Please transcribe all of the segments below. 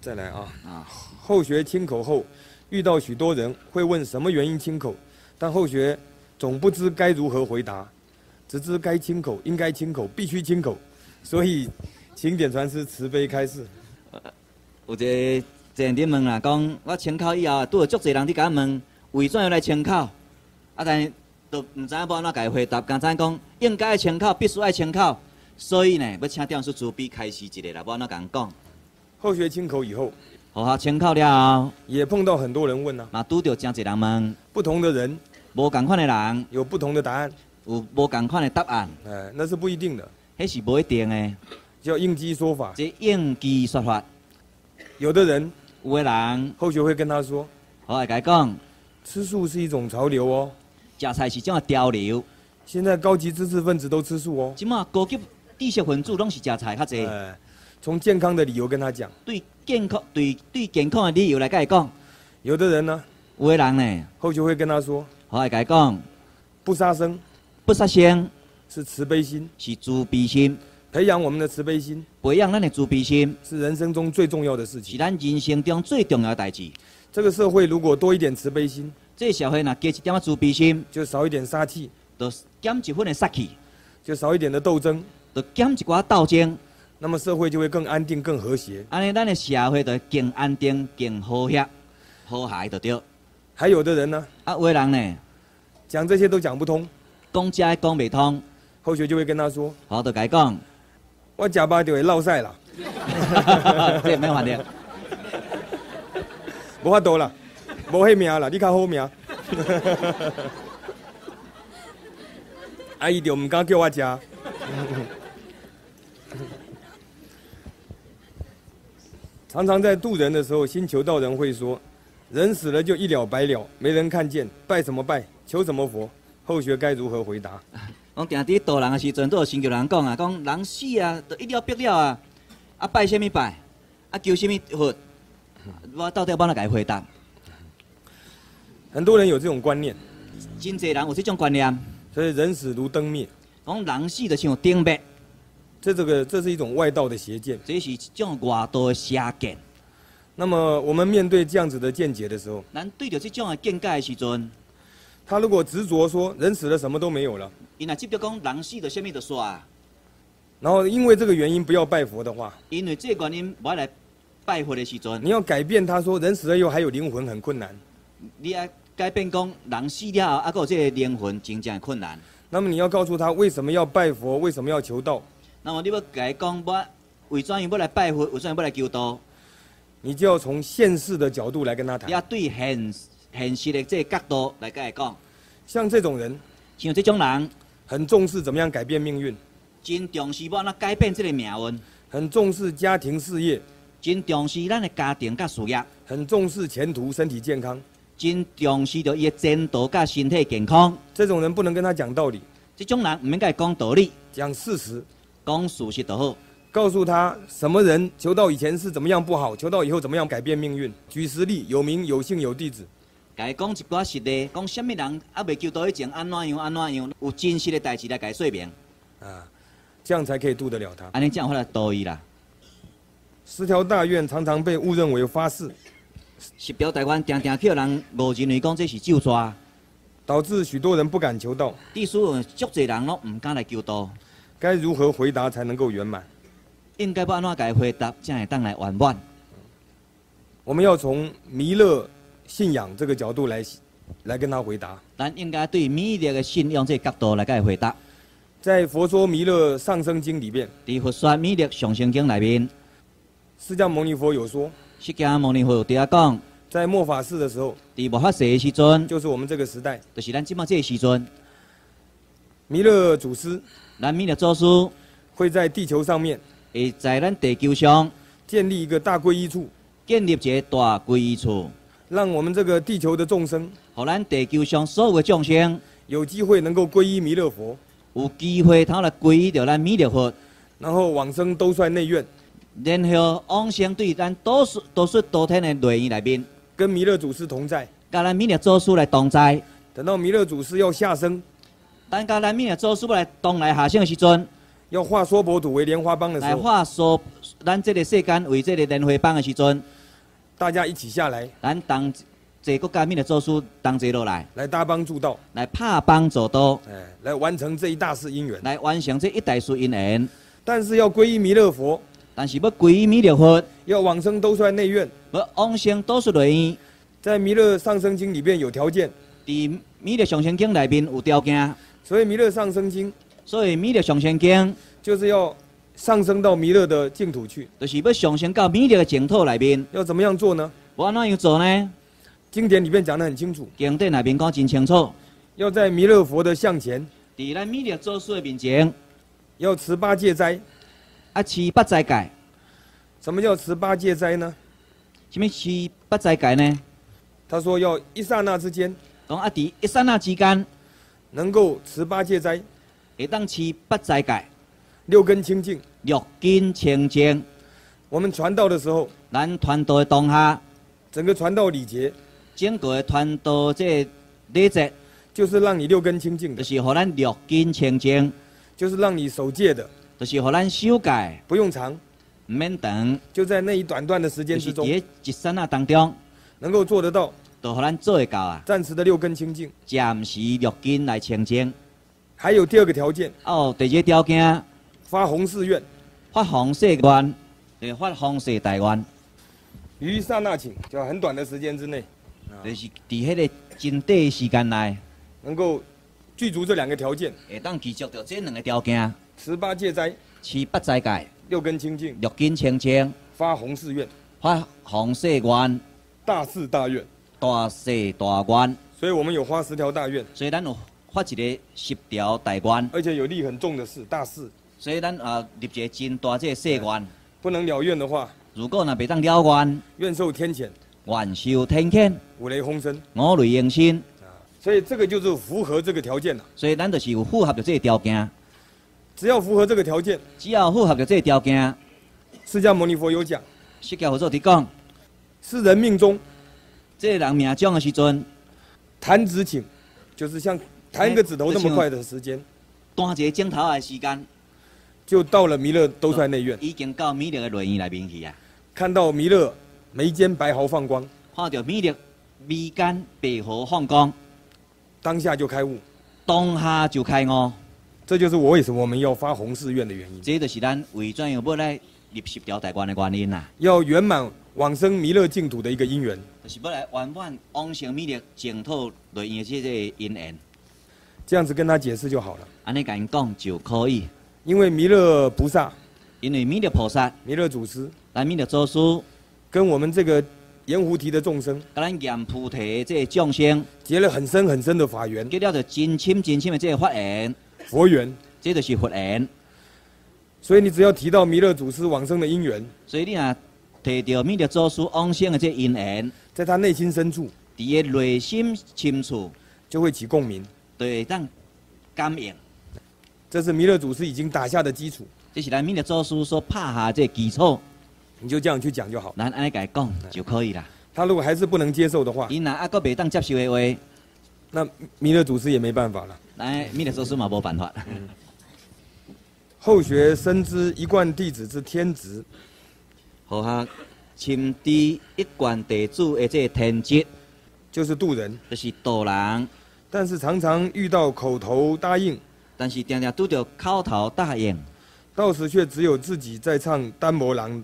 再来啊！后学清口后，遇到许多人会问什么原因清口，但后学总不知该如何回答，只知该清口，应该清口，必须清口。所以，请点传师慈悲开示。 有一个人伫问啦，讲我清口以后，拄有足侪人伫甲我问，为怎样来清口？啊，但是都唔知影要安怎甲伊回答，刚才讲应该爱清口，必须爱清口。所以呢，要请点师慈悲开示一下啦，要安怎甲人讲？ 后学清口以后， 好清口了后， 也碰到很多人问啊， 嘛拄着真侪人问， 不同的人， 无共款的人， 有不同的答案， 有无共款的答案， 那是不一定的， 迄是无一定的， 叫应机说法。 这应机说法， 有的人， 有的人， 后学会跟他说， 我会甲伊讲， 吃素是一种潮流哦， 食菜是种潮流， 现在高级知识分子都吃素哦， 即马高级知识分子拢是食菜较济。 从健康的理由跟他讲， 对健康的理由来甲伊讲。 有的人呢， 有的人呢， 后学会跟他说， 我会甲伊讲， 不杀生， 不杀生是慈悲心， 是慈悲心， 培养我们的慈悲心， 培养咱的慈悲心， 是人生中最重要的事情， 是咱人生中最重要的代志。 这个社会如果多一点慈悲心， 这个社会若加一点仔慈悲心， 就少一点杀气， 就减一分的杀气， 就少一点的斗争， 就减一寡斗争。 那么社会就会更安定、更和谐。 安尼，咱的社会就更安定、更和谐、和谐就对。 还有的人呢， 有的人呢， 讲这些都讲不通， 讲这讲袂通， 后学就会跟他说， 我就甲伊讲， 我假巴就会落赛啦， 这没问题， 无法度啦，无迄命啦，你较好命。阿姨就唔敢叫我食。常常在渡人的时候，新求道人会说：“人死了就一了百了，没人看见，拜什么拜，求什么佛？”后学该如何回答？ 讲定伫渡人的时阵，都有先求人讲啊，讲人死啊，就一了百了啊，啊拜什么拜，啊求什么佛？我到底要安怎甲伊回答？ 很多人有这种观念， 真侪人有这种观念， 所以人死如灯灭， 讲人死就像灯灭。 这是一种外道的邪见， 这是一种外道的邪见。 那么我们面对这样子的见解的时候， 咱对着这种的见解的时阵， 他如果执着说人死了什么都没有了， 因若执着讲人死就什么就煞， 然后因为这个原因不要拜佛的话， 因为这个原因不来拜佛的时阵， 你要改变他说人死了以后还有灵魂很困难， 你要改变讲人死了后，还有这个灵魂真正困难。 那么你要告诉他为什么要拜佛，为什么要求道。 那么你要甲伊讲，我为怎样要来拜佛，为怎样要来求道？ 你就要从现世的角度来跟他谈。 你要对现实的这个角度来甲伊讲。 像这种人， 像这种人， 很重视怎么样改变命运， 真重视要安怎改变这个命运， 很重视家庭事业， 真重视咱的家庭甲事业， 很重视前途、身体健康， 真重视着伊的前途甲身体健康。 这种人不能跟他讲道理， 这种人唔应该讲道理， 讲事实。 讲事实就好， 告诉他什么人求道以前是怎么样不好，求道以后怎么样改变命运。举实例，有名有姓有弟子。 甲伊讲一寡实例，讲什么人还未求道以前安怎样，有真实的代志来甲伊说明。 这样才可以渡得了他。 安尼这样来度伊啦。 十条大愿常常被误认为发誓十条大愿常常去人误认为讲这是咒抓， 导致许多人不敢求道。 意思足侪人拢唔敢来求道。 该如何回答才能够圆满？ 应该要安怎甲伊回答，才会当来圆满？ 我们要从弥勒信仰这个角度来跟他回答。 咱应该对弥勒的信仰这个角度来甲伊回答。 在《佛说弥勒上生经》里面， 伫《佛说弥勒上生经》内面， 释迦牟尼佛有说， 释迦牟尼佛有伫遐讲， 在末法世的时候， 伫末法世的时阵， 就是我们这个时代， 就是咱即马这个时阵， 弥勒祖师。 咱弥勒祖师会在地球上面， 会在咱地球上建立一个大皈依处， 建立一个大皈依处， 让我们这个地球的众生， 互咱地球上所有的众生有机会能够皈依弥勒佛， 有机会通来皈依着咱弥勒佛， 然后往生兜率内院， 然后往生对咱多数多天的内院内面， 跟弥勒祖师同在， 甲咱弥勒祖师来同在。 等到弥勒祖师要下生， 等甲咱弥勒祖师要来东来下生的时阵， 要化娑婆土为莲花邦的时来候， 化娑咱这个世间为这个莲花邦的时阵， 大家一起下来， 咱同这国家弥勒祖师同齐落来， 来搭帮助道， 来拍帮助道， 来完成这一大事因缘。 来完成这一大事因缘。 但是要皈依弥勒佛， 但是要皈依弥勒佛， 要往生兜率内院， 要往生多数内院， 在弥勒上生经里面有条件， 伫弥勒上生经内面有条件， 所以弥勒上生经所以弥勒上生经就是要上升到弥勒的净土去。 就是要上升到弥勒的净土内面。 要怎么样做呢？ 要安怎样做呢？ 经典里面讲得很清楚， 经典内面讲真清楚， 要在弥勒佛的像前， 伫咱弥勒祖师的面前， 要持八戒斋。 持八斋戒。 什么叫持八戒斋呢？ 什么持八斋戒呢？ 他说要一刹那之间， 讲伫一刹那之间， 能够持八戒斋， 会当持八斋戒， 六根清净。 六根清净。 我们传道的时候， 咱传道的当下， 整个传道礼节整个的传道这个礼节， 就是让你六根清净的， 就是互咱六根清净， 就是让你守戒的， 就是互咱守戒， 不用长， 唔免长， 就在那一短段的时间之中， 就是伫一刹那当中， 能够做得到， 就互咱做会到啊。 暂时的六根清净。 暂时六根来清净。 还有第二个条件， 哦，第二个条件， 发弘誓愿， 发弘誓愿，发弘誓大愿， 于一刹那请，就很短的时间之内， 就是伫迄个真短的时间内， 能够具足这两个条件， 会当具足着这两个条件： 持八戒斋， 持八斋戒， 六根清净， 六根清净， 发弘誓愿， 发弘誓愿， 大誓大愿。 大誓大愿。 所以我们有发10条大愿， 所以咱有发一个10条大愿， 而且有力很重的誓，大誓。 所以咱立一个真大这个誓愿。 不能了愿的话， 如果若袂当了愿， 愿受天谴， 愿受天谴， 五雷轰身。 五雷应身。 所以这个就是符合这个条件了。 所以咱就是有符合着这个条件。 只要符合这个条件， 只要符合着这个条件， 释迦牟尼佛有讲， 释迦佛祖伫讲， 世人命中这个人命中的时阵， 弹指顷，就是像弹一个指头那么快的时间， 弹一个镜头的时间， 就到了弥勒兜率内院， 已经到弥勒的内院内面去啊。 看到弥勒眉间白毫放光， 看到弥勒眉间白毫放光， 当下就开悟。 当下就开悟。 这就是我为什么我们要发弘誓愿的原因， 这就是咱为怎样要来立10条大愿的原因啦。 要圆满往生弥勒净土的一个因缘。 就是要来圆满往生弥勒净土内院的这个因缘。 这样子跟他解释就好了。 安尼甲因讲就可以， 因为弥勒菩萨、 因为弥勒菩萨、 弥勒祖师咱弥勒祖师， 跟我们这个盐湖提的众生甲咱盐菩提的这个众生结了很深很深的法缘、 结了着真深真深的这个法缘， 佛缘。 这就是佛缘。 所以你只要提到弥勒祖师往生的因缘， 所以你若提到弥勒祖师往生的这个因缘， 在他内心深处伫个内心深处， 就会起共鸣。 就会当感应。 这是弥勒祖师已经打下的基础， 这是咱弥勒祖师所拍下这个基础， 你就这样去讲就好。 咱安尼甲伊讲就可以啦。 他如果还是不能接受的话， 因若还佫袂当接受的话， 那弥勒祖师也没办法了。 咱弥勒祖师嘛无办法。 后学深知一贯弟子之天职， 好学深知一贯弟子的这个天职， 就是渡人， 就是导人。 但是常常遇到口头答应， 但是常常拄着口头答应， 到时却只有自己在唱单魔郎。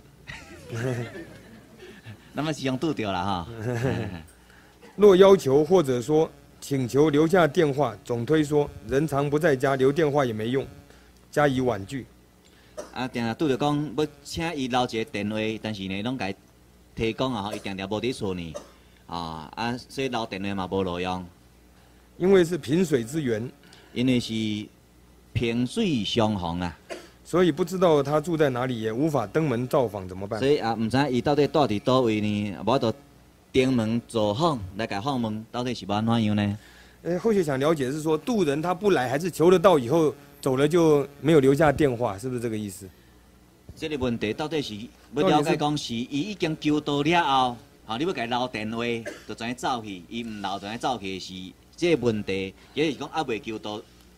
那么是用拄着啦哈。 若要求或者说请求留下电话，总推说人常不在家，留电话也没用，加以婉拒。 啊，常常拄着讲要请伊留一个电话，但是呢，拢甲伊提供啊，伊常常无伫厝呢。所以留电话嘛无路用， 因为是萍水之缘， 因为是萍水相逢啊。 所以不知道他住在哪里，也无法登门造访，怎么办所？以毋知伊到底住伫倒位呢？无得登门造访来甲访问，到底是要安怎样呢？ 后续想了解是说渡人他不来，还是求得到以后走了就没有留下电话，是不是这个意思？ 这个问题到底是要了解讲是伊已经求到了后，你要甲伊留电话，就知影走去；伊毋留就知影走去是这个问题，也就是讲还未求到，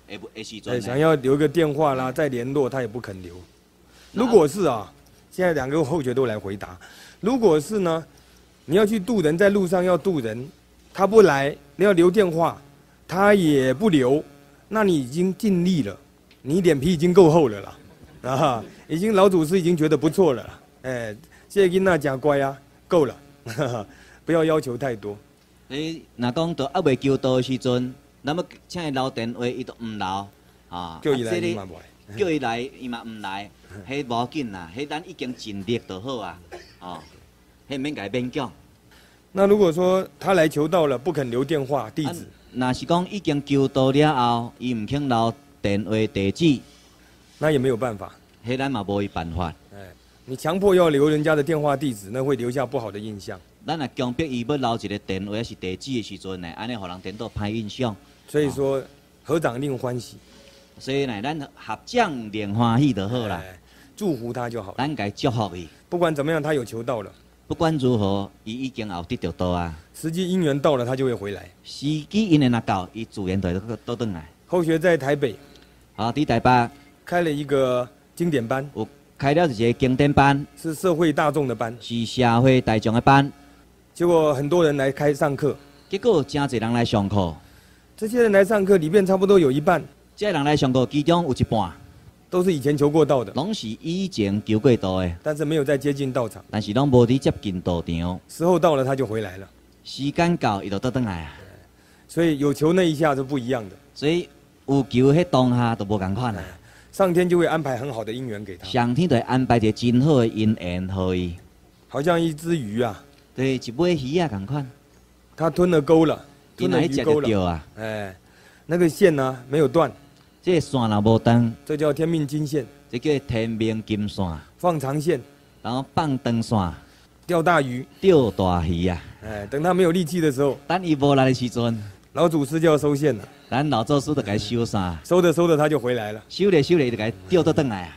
时阵， 想要留个电话啦，再联络他也不肯留。如果是啊，现在2个后学都来回答。如果是呢，你要去渡人，在路上要渡人，他不来，你要留电话，他也不留，那你已经尽力了，你脸皮已经够厚了啦，啊，已经老祖师已经觉得不错了啦。哎，这个囡仔真乖啊，够了，不要要求太多。 若讲到还未求道的时阵，那么请伊留电话，伊都唔留，啊， 叫伊来伊嘛不来， 叫伊来，伊嘛唔来，迄无要紧啦，迄咱已经尽力就好啊，哦，迄免甲伊勉强。 那如果说他来求道了，不肯留电话地址， 若是讲已经求道了后，伊唔肯留电话地址， 那也没有办法。 迄咱嘛无伊办法。 哎，你强迫要留人家的电话地址，那会留下不好的印象。 咱若强迫伊要留一个电话还是地址的时阵呢，安尼互人颠倒歹印象。 所以说，合掌令欢喜。 所以呢，咱合掌令欢喜就好啦， 祝福他就好。 咱该祝福伊。 不管怎么样，他有求道了。 不管如何，伊已经有得到道啊。 实际因缘到了，他就会回来。 时机因缘若到，伊自然就会倒转来。 后学在台北， 伫台北开了一个经典班， 有开了一个经典班， 是社会大众的班， 是社会大众的班。 结果很多人来上课， 结果真侪人来上课。 这些人来上课里面差不多有一半， 这人来上课，其中有一半都是以前求过道的， 拢是以前求过道的， 但是没有再接近道场， 但是拢无伫接近道场。 时候到了他就回来了， 时间到，伊就倒转来啊。 所以有求那一下是不一样的， 所以有求迄当下都无共款啊。 上天就会安排很好的因缘给他， 上天就会安排一个真好的因缘予伊。 好像一只鱼啊， 对，一尾鱼啊共款， 他吞了钩了， 伊吞了哪一只就鱼钩了， 钓啊。 哎，那个线呢没有断， 这个线若无断， 这叫天命金线， 这叫天命金线， 放长线， 然后放长线， 钓大鱼， 钓大鱼啊。 哎，等他没有力气的时候， 等伊无来的时阵， 老祖师就要收线了， 咱老祖师就该收线， 收着收着他就回来了。 收咧收咧，就该钓倒转来啊。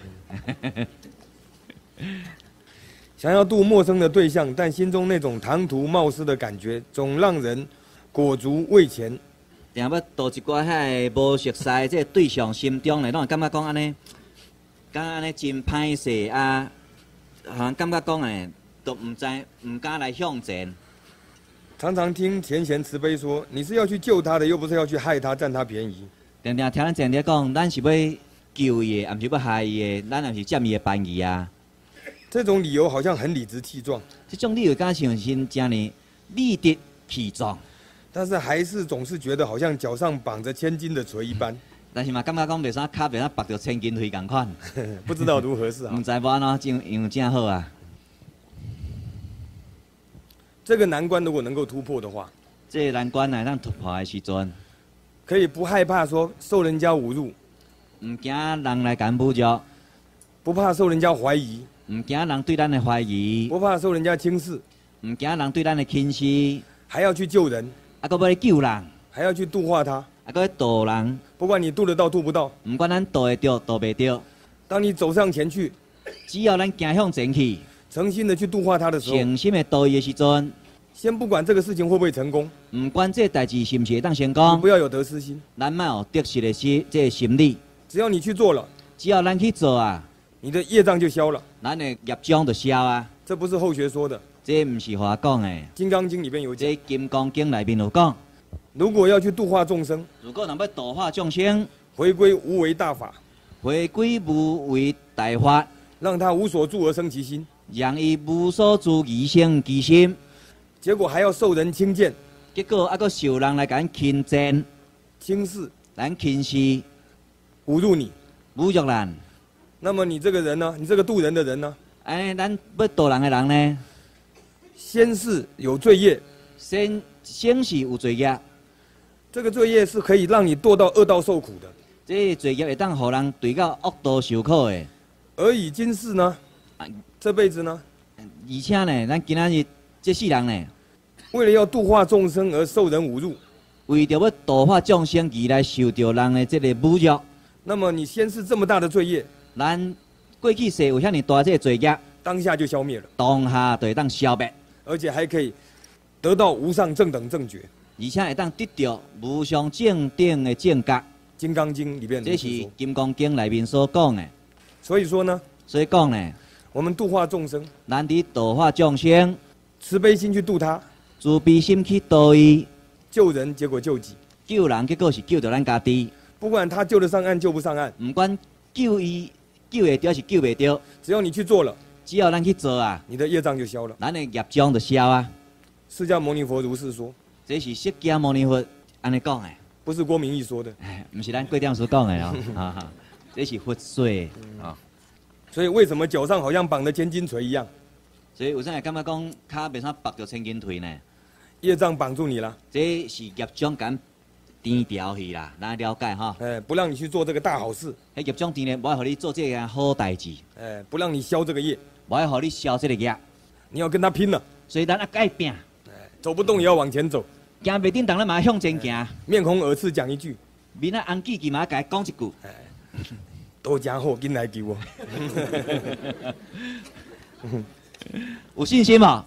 想要度陌生的对象，但心中那种唐突冒失的感觉，总让人裹足未前。 定要度一寡遐无熟悉这对象心中咧，拢会感觉讲安尼，敢安尼真歹势啊，好像感觉讲诶，都唔知唔敢来向前。 常常听甜贤慈悲说，你是要去救他的，又不是要去害他、占他便宜。 定定听咱前日讲，咱是要救伊的，毋是要害伊的，咱也是占伊的便宜啊。 这种理由好像很理直气壮， 这种理由敢像真正呢理直气壮， 但是还是总是觉得好像脚上绑着千斤的锤一般， 但是嘛感觉讲袂啥卡袂啥绑着千斤灰共款， 不知道如何是好毋。知要安怎样正好啊。 这个难关如果能够突破的话， 这个难关来咱突破的时阵， 可以不害怕说受人家侮辱， 唔惊人来敢侮辱， 不怕受人家怀疑， 唔惊人对咱的怀疑， 不怕受人家轻视， 唔惊人对咱的轻视， 还要去救人， 啊，搁要救人， 还要去度化他。 啊，搁要渡人， 不管你度得到度不到， 唔管咱渡会着，渡袂着， 当你走上前去， 只要咱行向前去， 诚心的去度化他的时候， 诚心的渡伊的时阵， 先不管这个事情会不会成功， 唔管这代志是毋是会当成你功不，要有得失心。 咱莫有得失的这个心理， 只要你去做了， 只要咱去做啊， 你的业障就消了。 咱的业障就消啊。 这不是后学说的，《 这毋是话讲的， 金刚经》里面有讲。 这《金刚经》内面有讲， 如果要去度化众生， 如果若要度化众生， 回归无为大法， 回归无为大法， 让他无所住而生其心， 让伊无所住而生其心， 结果还要受人轻贱、 结果还阁受人来甲咱轻贱、 轻视、 咱轻视、 侮辱你， 侮辱咱。 那么你这个人呢？你这个度人的人呢？ 安尼，咱要度人的人呢， 先是有罪业， 先是有罪业， 这个罪业是可以让你堕到恶道受苦的。 这罪业会当互人对到恶道受苦的。 而以今世呢，这辈子呢， 而且呢，咱今仔日这世人呢， 为了要度化众生而受人侮辱， 为着要度化众生而来受到人的这个侮辱， 那么你先是这么大的罪业， 咱过去世有遐尼大这个罪业， 当下就消灭了， 当下就会当消灭， 而且还可以得到无上正等正觉。 而且会当得到无上正等的正觉。 金刚经》里边这是如此说。 《金刚经》内面所讲的。 所以说呢， 所以讲呢， 我们度化众生， 咱伫度化众生， 慈悲心去度他， 慈悲心去度伊， 救人结果救己。 救人结果是救着咱家己。 不管他救得上岸救不上岸， 唔管救伊救会着是救袂着， 只要你去做了， 只要咱去做啊， 你的业障就消了。 咱的业障就消啊。 释迦牟尼佛如是说， 这是释迦牟尼佛安尼讲的， 不是郭明义说的。 哎，唔是咱贵点师讲的哦，哈哈，这是佛说的啊。 所以为什么脚上好像绑着千斤锤一样？ 所以有啥会感觉讲脚袂啥绑着千斤腿呢？ 业障绑住你了， 这是业障敢颠掉去啦，咱了解哈。 哎，不让你去做这个大好事， 迄业障颠咧，无爱互你做这件好代志， 哎，不让你消这个业， 无爱互你消这个业， 你要跟他拼了， 所以咱啊该拼， 走不动也要往前走， 行袂叮当，咱嘛向前行。 面红耳赤讲一句， 面啊红记记嘛甲伊讲一句， 多加好，紧来救我。 有信心无？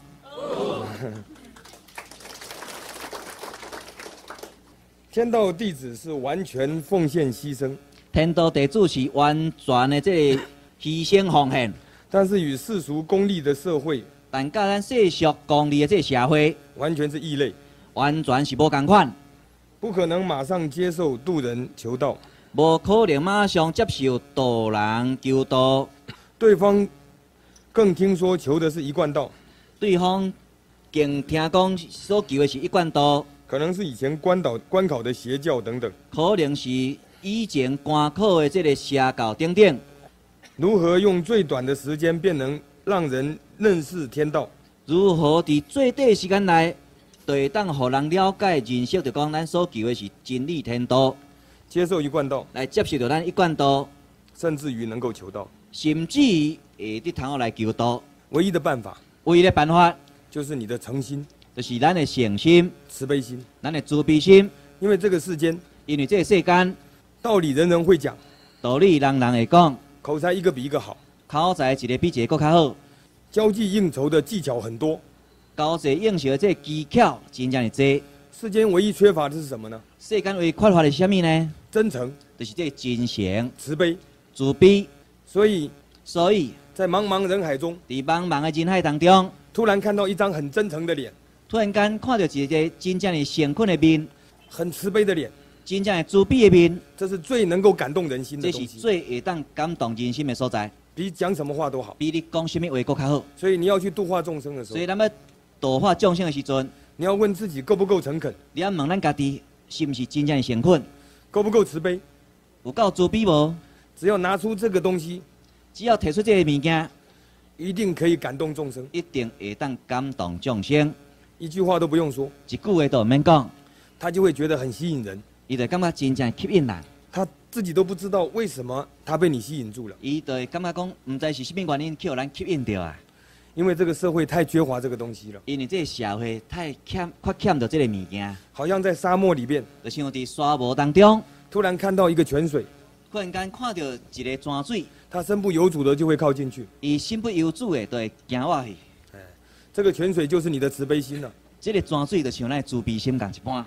天道弟子是完全奉献牺牲， 天道弟子是完全的这个牺牲奉献， 但是与世俗功利的社会但甲咱世俗功利的这个社会， 完全是异类， 完全是无共款， 不可能马上接受渡人求道。 无可能马上接受渡人求道。 对方更听说求的是一贯道， 对方更听讲所求的是一贯道， 可能是以前关考的邪教等等。 可能是以前关口的这个邪教等等。 如何用最短的时间便能让人认识天道？ 如何伫最短时间内，就会当互人了解认识，就讲咱所求的是真理天道， 接受一贯道， 来接受到咱一贯道， 甚至于能够求道。 甚至于会伫通来求道。 唯一的办法唯一的办法， 就是你的诚心、 就是咱的诚心、 慈悲心。 咱的慈悲心。 因为这个世间因为这个世间道理人人会讲， 道理人人会讲， 口才一个比一个好， 口才一个比一个搁较好， 交际应酬的技巧很多。 交际应酬的这个技巧真正是多。 世间唯一缺乏的是什么呢？ 世间唯缺乏的是啥物呢？ 真诚、 就是这个真诚、 慈悲。 慈悲。 所以所以在茫茫人海中， 伫茫茫的人海当中， 突然看到一张很真诚的脸， 突然间看到一个真正的诚恳的面， 很慈悲的脸， 真正的慈悲的面， 这是最能够感动人心的这是东西， 最会当感动人心的所在， 比讲什么话都好。 比你讲什么话搁较好。 所以你要去度化众生的时候， 所以咱要度化众生的时阵， 你要问自己够不够诚恳， 你要问咱家己是不是真正的诚恳， 够不够慈悲。 有够慈悲无？ 只要拿出这个东西， 只要提出这个物件， 一定可以感动众生， 一定会当感动众生。 一句话都不用说， 一句话都毋免讲， 他就会觉得很吸引人。 伊就感觉真正吸引人。 他自己都不知道为什么他被你吸引住了， 伊就会感觉讲，毋知是啥物原因去互咱吸引着啊。 因为这个社会太缺乏这个东西了， 因为这个社会太缺着这个物件， 好像在沙漠里边， 就像伫沙漠当中， 突然看到一个泉水， 忽然间看到一个泉水， 他身不由主的就会靠进去。 伊心不由主的就会行过去。 这个泉水就是你的慈悲心了。 这个泉水就像咱的慈悲心共一般。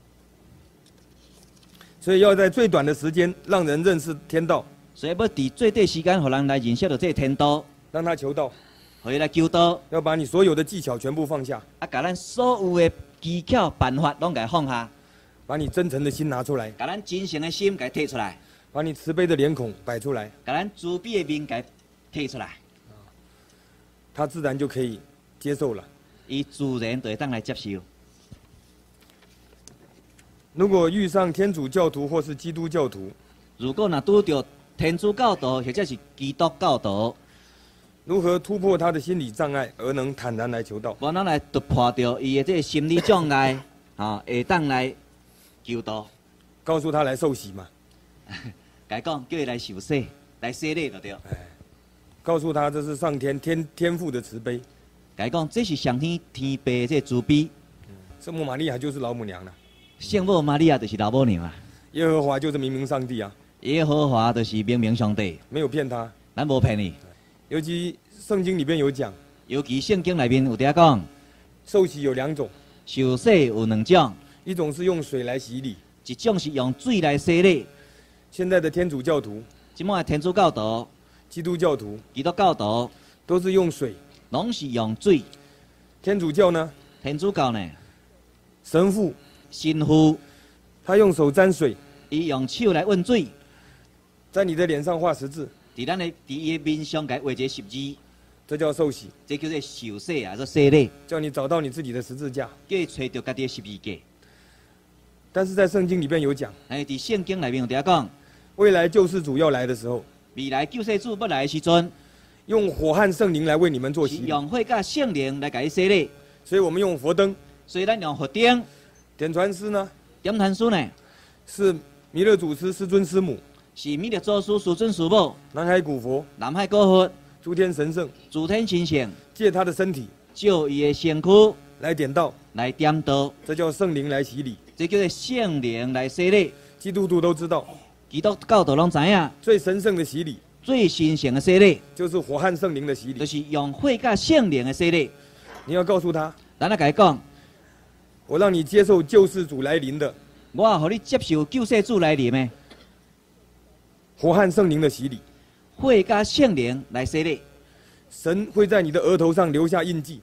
所以要在最短的时间让人认识天道， 所以要伫最短时间，互人来认识到这个天道， 让他求道， 互伊来求道， 要把你所有的技巧全部放下， 啊，甲咱所有的技巧办法拢甲放下， 把你真诚的心拿出来， 甲咱真诚的心甲摕出来， 把你慈悲的脸孔摆出来， 甲咱慈悲的面甲摕出来， 他自然就可以接受了。 伊自然就会当来接受。 如果遇上天主教徒或是基督教徒， 如果若拄着天主教徒或者是基督教徒， 如何突破他的心理障碍而能坦然来求道？ 无咱来突破掉伊的这个心理障碍，会当来求道。 告诉他来受洗嘛， 甲伊讲，叫伊来受洗，来洗礼就对。 告诉他这是上天父的慈悲， 甲伊讲，这是上天天父的这个慈悲。 圣母玛利亚就是老母娘了， 圣母玛利亚就是老母娘啊， 耶和华就是明明上帝啊， 耶和华就是明明上帝， 没有骗他。 咱无骗你。 尤其圣经里面有讲， 尤其圣经内面有伫讲， 受洗有2种， 受洗有2种， 一种是用水来洗礼， 一种是用水来洗礼， 现在的天主教徒、 即摆天主教徒、 基督教徒基督教徒都是用水， 拢是用水， 天主教呢， 天主教呢， 神父神父他用手沾水， 伊用手来温水， 在你的脸上画十字， 伫伊的面上甲画一个十字， 这叫受洗， 这叫做受洗啊，做洗礼， 叫你找到你自己的十字架。 叫伊找到家己的十字架。 但是在圣经里面有讲， 哎，伫圣经内面有伫讲， 未来救世主要来的时候， 未来救世主要来的时阵， 用火和圣灵来为你们做是洗礼。 用火甲圣灵来甲伊洗礼， 所以我们用佛灯。 所以咱用佛灯。 点传师呢， 点传师呢， 是弥勒祖师师尊师母， 是弥勒祖师师尊师母， 南海古佛， 南海古佛， 诸天神圣， 诸天神圣， 借他的身体照伊的身躯来点道， 来点道， 这叫圣灵来洗礼。 这叫做圣灵来洗礼。 基督徒都知道， 基督教徒拢知影， 最神圣的洗礼最神圣的洗礼， 就是火和圣灵的洗礼。 就是用火甲圣灵的洗礼。 你要告诉他， 咱来甲伊讲， 我让你接受救世主来临的我要互你接受救世主来临的火和圣灵的洗礼。 火甲圣灵来洗礼。 神会在你的额头上留下印记，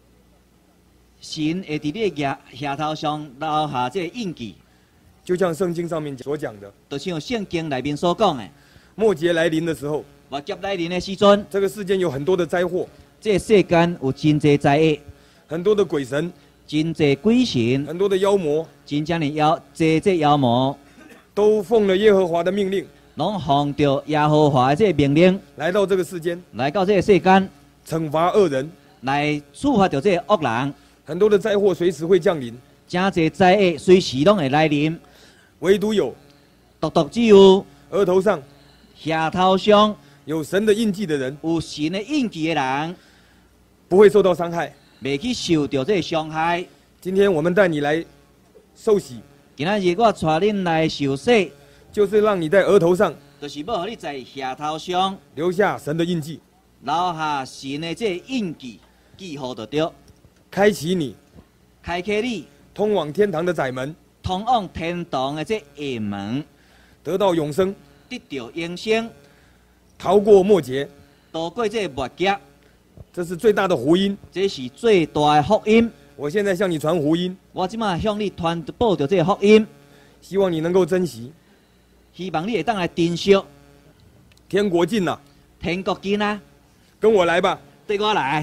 神会伫你的额头上留下这个印记， 就像圣经上面所讲的， 就像圣经内面所讲的， 末节来临的时候， 末节来临的时阵， 这个世间有很多的灾祸， 这个世间有真济灾厄， 很多的鬼神， 真济鬼神， 很多的妖魔， 真正的这妖魔， 都奉了耶和华的命令， 拢奉着耶和华的这个命令， 来到这个世间， 来到这个世间， 惩罚恶人。 来处罚着这个恶人。 很多的灾祸随时会降临， 真济灾厄随时拢会来临， 唯独有独独只有额头上额头上有神的印记的人， 有神的印记的人， 不会受到伤害。 袂去受到这个伤害。 今天我们带你来受洗， 今仔日我带恁来受洗， 就是让你在额头上就是要互你在额头上留下神的印记， 留下神的这个印记，记号就对， 开启你开启你通往天堂的窄门， 通往天堂的这下门， 得到永生， 得到永生， 逃过末节。 度过这个末劫， 这是最大的福音。 这是最大的福音。 我现在向你传福音， 我即马向你传播着这个福音， 希望你能够珍惜。 希望你会当来珍惜。 天国近了， 天国近啊， 跟我来吧。 对我来。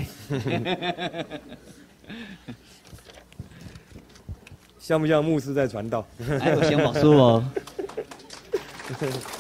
像不像牧师在传道？ 哎，有小牧师哦。